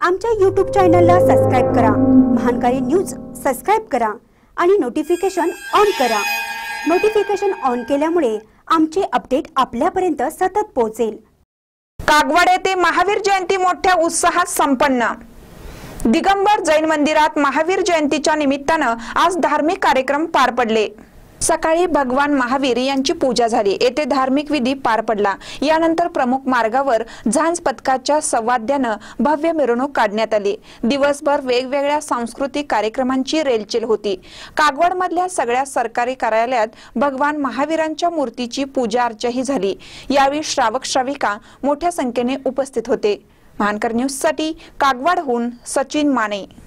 आमच्या YouTube चॅनलला subscribe करा, महानकारी न्यूज सबस्क्राइब करा आणि नोटिफिकेशन ऑन करा। नोटिफिकेशन ऑन केल्यामुळे आमचे अपडेट आपल्यापर्यंत सतत पोहोचेल। कागवाड येथे महावीर जयंती मोठ्या उत्साहात संपन्न। दिगंबर जैन मंदिरात महावीर जयंतीच्या निमित्ताने आज धार्मिक कार्यक्रम पार पडले। सकाळी भगवान महावीर यांची पूजा झाली। येथे धार्मिक विधी पार पडला। यानंतर प्रमुख मार्गावर झांज पथकाच्या सवाद्याने भव्य मिरवणूक काढण्यात आली। दिवसभर वेगवेगळ्या सांस्कृतिक कार्यक्रमांची रेलचेल होती। कागवाड मधल्या सगळ्या सरकारी कार्यालयात भगवान महावीरांच्या मूर्तीची पूजा अर्चाही झाली। यावेळी श्रावक श्राविका मोठ्या संख्येने उपस्थित होते। महानकर न्यूज साठी कागवाडहून सचिन माने।